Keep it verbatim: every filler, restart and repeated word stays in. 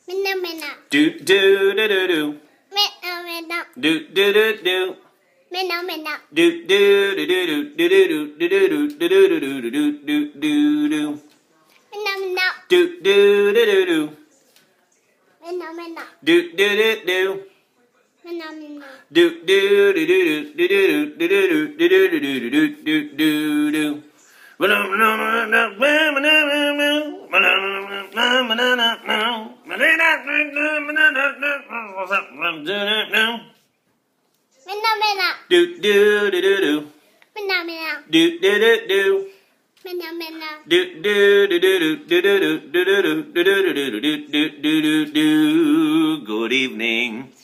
Minna minna. Do do do do do. Minna minna. Do do do do. Minna minna. Do do do do do do do do do do do do do do do do do. Minna minna. Do do do do do. Minna minna. Do do do do. Minna minna. Do do do do do do do do do do do do do do do. Minna minna. Do do do do do. Minna minna. Do do do do. Minna minna. Do do do do do do do do do do do do do do do do do. Good evening.